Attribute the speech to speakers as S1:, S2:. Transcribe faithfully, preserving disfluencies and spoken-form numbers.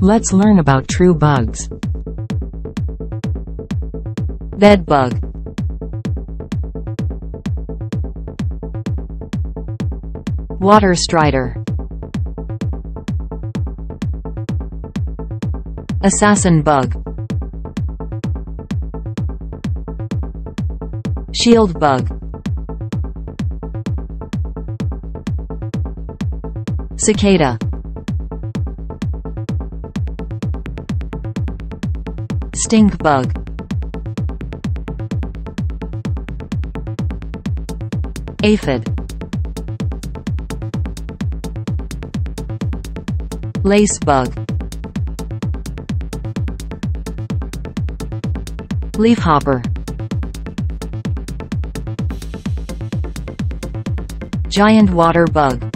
S1: Let's learn about true bugs.
S2: Bed bug. Water strider. Assassin bug. Shield bug. Cicada. Stink bug. Aphid. Lace bug. Leafhopper. Giant water bug.